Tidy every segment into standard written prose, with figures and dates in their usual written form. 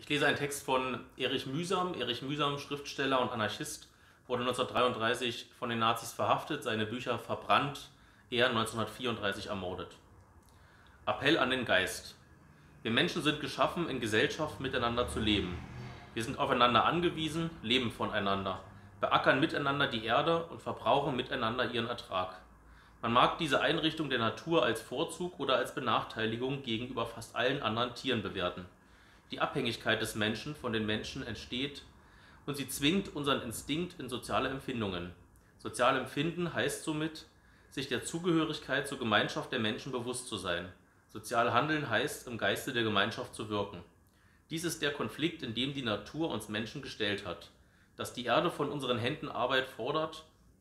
Ich lese einen Text von Erich Mühsam. Erich Mühsam, Schriftsteller und Anarchist, wurde 1933 von den Nazis verhaftet, seine Bücher verbrannt, er 1934 ermordet. Appell an den Geist. Wir Menschen sind geschaffen, in Gesellschaft miteinander zu leben. Wir sind aufeinander angewiesen, leben voneinander, beackern miteinander die Erde und verbrauchen miteinander ihren Ertrag. Man mag diese Einrichtung der Natur als Vorzug oder als Benachteiligung gegenüber fast allen anderen Tieren bewerten. Die Abhängigkeit des Menschen von den Menschen entsteht und sie zwingt unseren Instinkt in soziale Empfindungen. Sozial empfinden heißt somit, sich der Zugehörigkeit zur Gemeinschaft der Menschen bewusst zu sein. Sozial handeln heißt, im Geiste der Gemeinschaft zu wirken. Dies ist der Konflikt, in dem die Natur uns Menschen gestellt hat, dass die Erde von unseren Händen Arbeit fordert,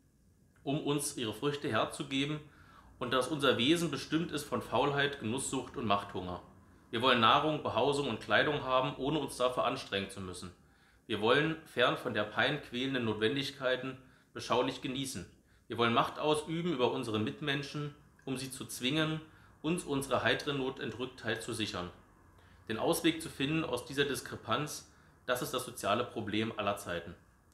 um uns ihre Früchte herzugeben, und dass unser Wesen bestimmt ist von Faulheit, Genusssucht und Machthunger. Wir wollen Nahrung, Behausung und Kleidung haben, ohne uns dafür anstrengen zu müssen. Wir wollen, fern von der Pein quälenden Notwendigkeiten, beschaulich genießen. Wir wollen Macht ausüben über unsere Mitmenschen, um sie zu zwingen, uns unsere heitere Notentrücktheit zu sichern. Den Ausweg zu finden aus dieser Diskrepanz, das ist das soziale Problem aller Zeiten.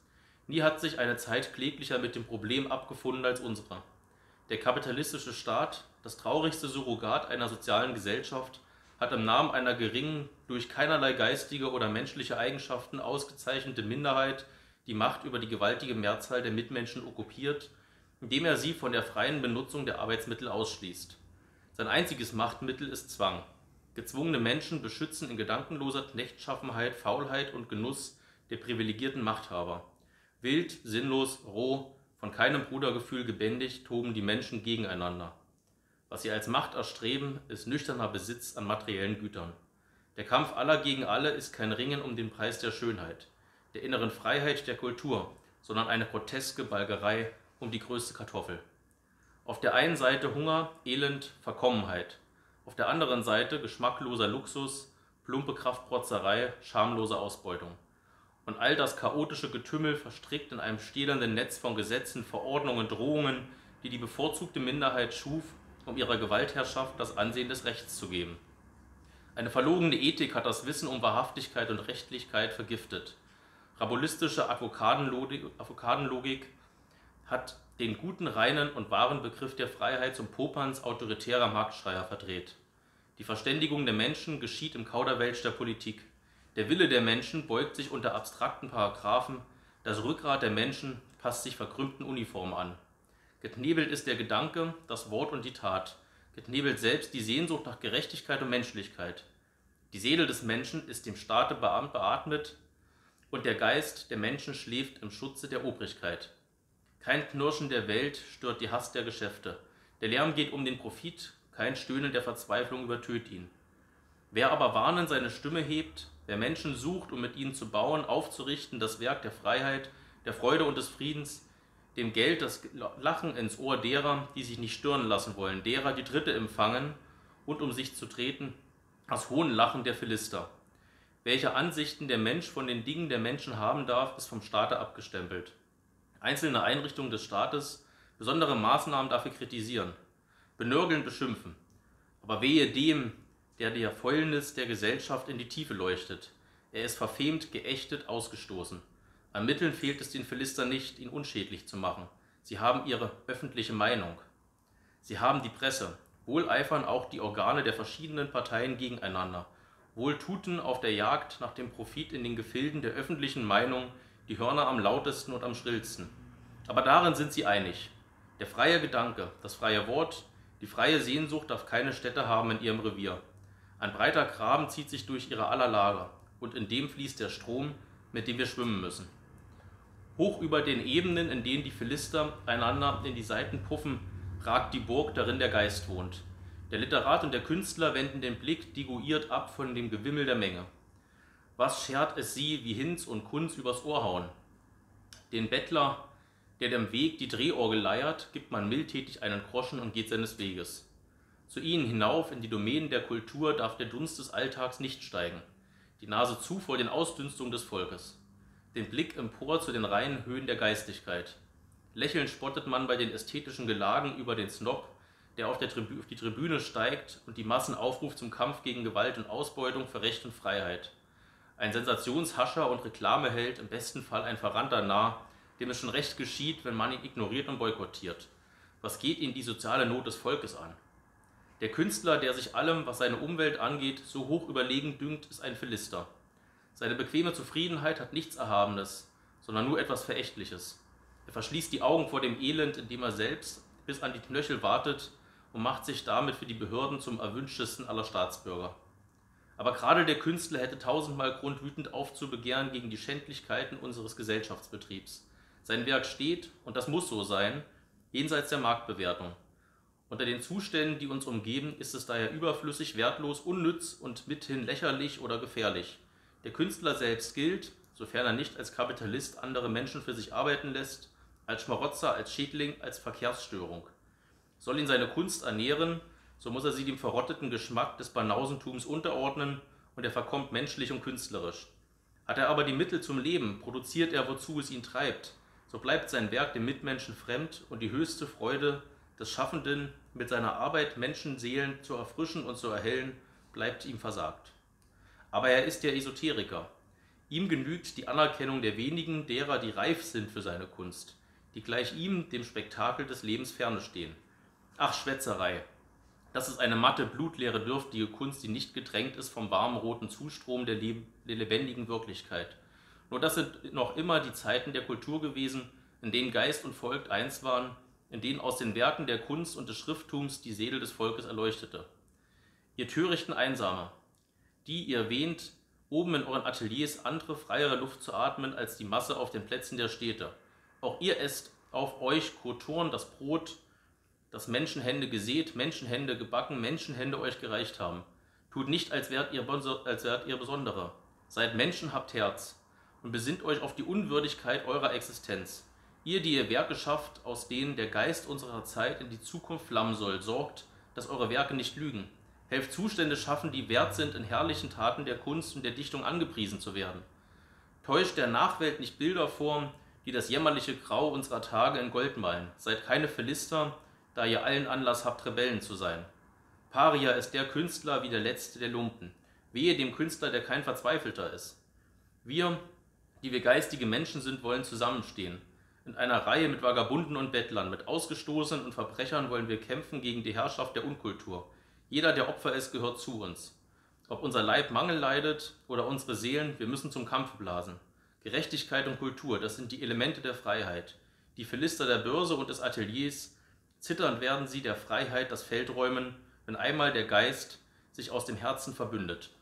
Nie hat sich eine Zeit kläglicher mit dem Problem abgefunden als unsere. Der kapitalistische Staat, das traurigste Surrogat einer sozialen Gesellschaft, hat im Namen einer geringen, durch keinerlei geistige oder menschliche Eigenschaften ausgezeichnete Minderheit die Macht über die gewaltige Mehrzahl der Mitmenschen okkupiert, indem er sie von der freien Benutzung der Arbeitsmittel ausschließt. Sein einziges Machtmittel ist Zwang. Gezwungene Menschen beschützen in gedankenloser Knechtschaffenheit, Faulheit und Genuss der privilegierten Machthaber. Wild, sinnlos, roh, von keinem Brudergefühl gebändigt, toben die Menschen gegeneinander. Was sie als Macht erstreben, ist nüchterner Besitz an materiellen Gütern. Der Kampf aller gegen alle ist kein Ringen um den Preis der Schönheit, der inneren Freiheit der Kultur, sondern eine groteske Balgerei um die größte Kartoffel. Auf der einen Seite Hunger, Elend, Verkommenheit. Auf der anderen Seite geschmackloser Luxus, plumpe Kraftprotzerei, schamlose Ausbeutung. Und all das chaotische Getümmel verstrickt in einem stählernen Netz von Gesetzen, Verordnungen, Drohungen, die die bevorzugte Minderheit schuf, um ihrer Gewaltherrschaft das Ansehen des Rechts zu geben. Eine verlogene Ethik hat das Wissen um Wahrhaftigkeit und Rechtlichkeit vergiftet. Rabulistische Advokatenlogik hat den guten, reinen und wahren Begriff der Freiheit zum Popanz autoritärer Marktschreier verdreht. Die Verständigung der Menschen geschieht im Kauderwelsch der Politik. Der Wille der Menschen beugt sich unter abstrakten Paragraphen, das Rückgrat der Menschen passt sich verkrümmten Uniformen an. Geknebelt ist der Gedanke, das Wort und die Tat, geknebelt selbst die Sehnsucht nach Gerechtigkeit und Menschlichkeit. Die Seele des Menschen ist dem Staate beatmet und der Geist der Menschen schläft im Schutze der Obrigkeit. Kein Knirschen der Welt stört die Hast der Geschäfte. Der Lärm geht um den Profit, kein Stöhnen der Verzweiflung übertönt ihn. Wer aber warnend seine Stimme hebt, wer Menschen sucht, um mit ihnen zu bauen, aufzurichten, das Werk der Freiheit, der Freude und des Friedens, dem Geld das Lachen ins Ohr derer, die sich nicht stören lassen wollen, derer, die Dritte empfangen, und um sich zu treten, das Hohnlachen der Philister. Welche Ansichten der Mensch von den Dingen der Menschen haben darf, ist vom Staate abgestempelt. Einzelne Einrichtungen des Staates besondere Maßnahmen dafür kritisieren, benörgeln, beschimpfen. Aber wehe dem, der die Fäulnis der Gesellschaft in die Tiefe leuchtet. Er ist verfemt, geächtet, ausgestoßen. An Mitteln fehlt es den Philistern nicht, ihn unschädlich zu machen. Sie haben ihre öffentliche Meinung. Sie haben die Presse. Wohl eifern auch die Organe der verschiedenen Parteien gegeneinander. Wohl tuten auf der Jagd nach dem Profit in den Gefilden der öffentlichen Meinung die Hörner am lautesten und am schrillsten. Aber darin sind sie einig. Der freie Gedanke, das freie Wort, die freie Sehnsucht darf keine Stätte haben in ihrem Revier. Ein breiter Graben zieht sich durch ihre aller Lager, und in dem fließt der Strom, mit dem wir schwimmen müssen. Hoch über den Ebenen, in denen die Philister einander in die Seiten puffen, ragt die Burg, darin der Geist wohnt. Der Literat und der Künstler wenden den Blick diguiert ab von dem Gewimmel der Menge. Was schert es sie, wie Hinz und Kunz übers Ohr hauen? Den Bettler, der dem Weg die Drehorgel leiert, gibt man mildtätig einen Groschen und geht seines Weges. Zu ihnen hinauf in die Domänen der Kultur darf der Dunst des Alltags nicht steigen, die Nase zu vor den Ausdünstungen des Volkes, den Blick empor zu den reinen Höhen der Geistigkeit. Lächelnd spottet man bei den ästhetischen Gelagen über den Snob, der auf die Tribüne steigt und die Massen aufruft zum Kampf gegen Gewalt und Ausbeutung für Recht und Freiheit. ein Sensationshascher und Reklameheld, im besten Fall ein verrannter Narr, dem es schon recht geschieht, wenn man ihn ignoriert und boykottiert. Was geht ihn die soziale Not des Volkes an? Der Künstler, der sich allem, was seine Umwelt angeht, so hoch überlegen dünkt, ist ein Philister. Seine bequeme Zufriedenheit hat nichts Erhabenes, sondern nur etwas Verächtliches. Er verschließt die Augen vor dem Elend, in dem er selbst bis an die Knöchel wartet und macht sich damit für die Behörden zum erwünschtesten aller Staatsbürger. Aber gerade der Künstler hätte tausendmal Grund, wütend aufzubegehren gegen die Schändlichkeiten unseres Gesellschaftsbetriebs. Sein Werk steht, und das muss so sein, jenseits der Marktbewertung. Unter den Zuständen, die uns umgeben, ist es daher überflüssig, wertlos, unnütz und mithin lächerlich oder gefährlich. Der Künstler selbst gilt, sofern er nicht als Kapitalist andere Menschen für sich arbeiten lässt, als Schmarotzer, als Schädling, als Verkehrsstörung. Soll ihn seine Kunst ernähren, so muss er sie dem verrotteten Geschmack des Banausentums unterordnen und er verkommt menschlich und künstlerisch. Hat er aber die Mittel zum Leben, produziert er, wozu es ihn treibt, so bleibt sein Werk dem Mitmenschen fremd und die höchste Freude des Schaffenden, mit seiner Arbeit Menschenseelen zu erfrischen und zu erhellen, bleibt ihm versagt. Aber er ist der Esoteriker. Ihm genügt die Anerkennung der wenigen, derer, die reif sind für seine Kunst, die gleich ihm, dem Spektakel des Lebens, ferne stehen. Ach, Schwätzerei! Das ist eine matte, blutleere, dürftige Kunst, die nicht getränkt ist vom warmen roten Zustrom der lebendigen Wirklichkeit. Nur das sind noch immer die Zeiten der Kultur gewesen, in denen Geist und Volk eins waren, in denen aus den Werken der Kunst und des Schrifttums die Seele des Volkes erleuchtete. Ihr törichten Einsame, die ihr wähnt, oben in euren Ateliers andere, freiere Luft zu atmen als die Masse auf den Plätzen der Städte. Auch ihr esst auf euch Kotoren das Brot, das Menschenhände gesät, Menschenhände gebacken, Menschenhände euch gereicht haben. Tut nicht, als wärt ihr Besondere. Seid Menschen, habt Herz und besinnt euch auf die Unwürdigkeit eurer Existenz. Ihr, die ihr Werke schafft, aus denen der Geist unserer Zeit in die Zukunft flammen soll, sorgt, dass eure Werke nicht lügen. Helft Zustände schaffen, die wert sind, in herrlichen Taten der Kunst und der Dichtung angepriesen zu werden. Täuscht der Nachwelt nicht Bilder vor, die das jämmerliche Grau unserer Tage in Gold malen. Seid keine Philister, da ihr allen Anlass habt, Rebellen zu sein. Paria ist der Künstler wie der letzte der Lumpen. Wehe dem Künstler, der kein Verzweifelter ist. Wir, die wir geistige Menschen sind, wollen zusammenstehen. In einer Reihe mit Vagabunden und Bettlern, mit Ausgestoßenen und Verbrechern wollen wir kämpfen gegen die Herrschaft der Unkultur. Jeder, der Opfer ist, gehört zu uns. Ob unser Leib Mangel leidet oder unsere Seelen, wir müssen zum Kampf blasen. Gerechtigkeit und Kultur, das sind die Elemente der Freiheit. Die Philister der Börse und des Ateliers, zitternd werden sie der Freiheit das Feld räumen, wenn einmal der Geist sich aus dem Herzen verbündet.